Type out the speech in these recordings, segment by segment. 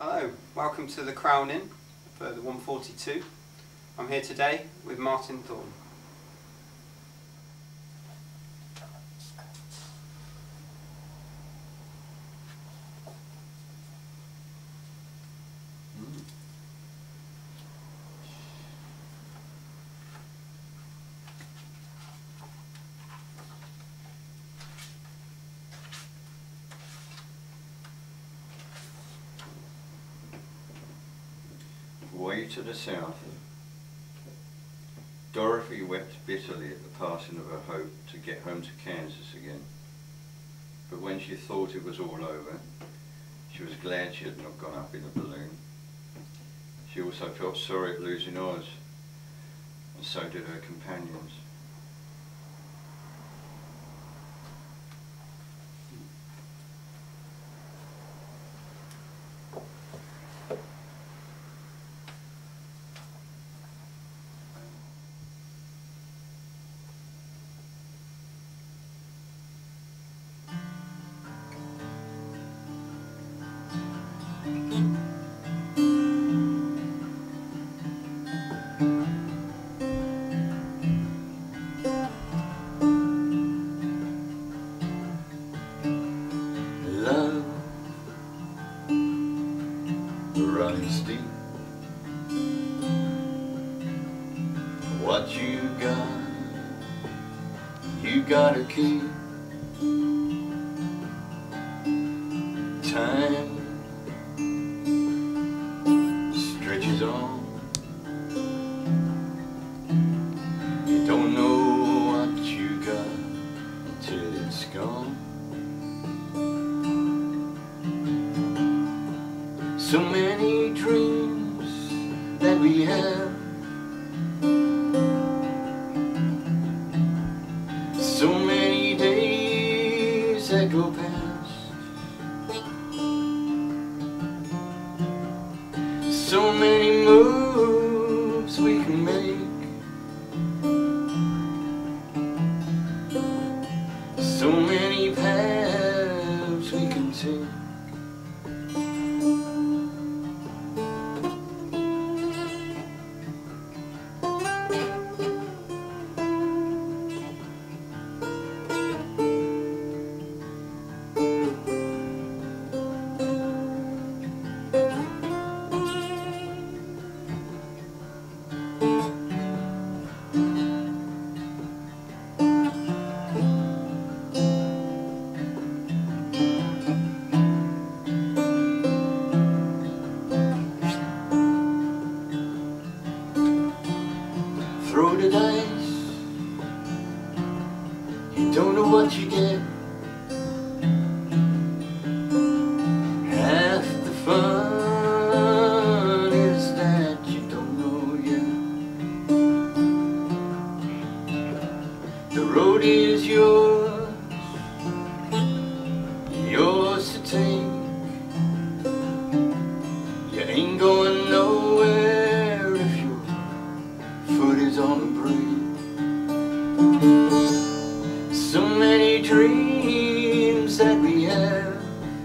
Hello, welcome to the crowning for the 142. I'm here today with Martin Thorne. Way to the south, Dorothy wept bitterly at the passing of her hope to get home to Kansas again. But when she thought it was all over, she was glad she had not gone up in a balloon. She also felt sorry at losing Oz, and so did her companions. Love runs deep. What you gotta keep. Time stretches on. You don't know what you got until it's gone. So many dreams that we have, so many days that go past, so many moves we can make, so many paths we can take. Throw the dice, you don't know what you get. Half the fun is that you don't know yet. The road is yours to take. You ain't going nowhere if your foot is on the brake. So many dreams that we have,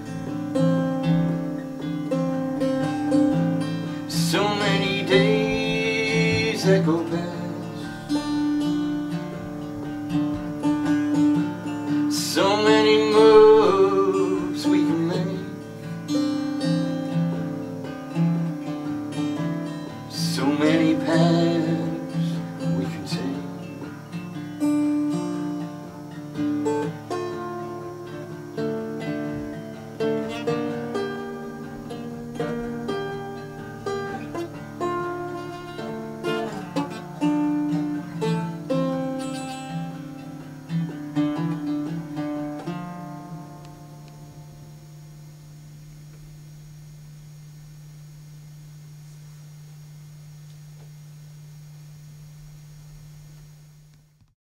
so many days that go past, so many moons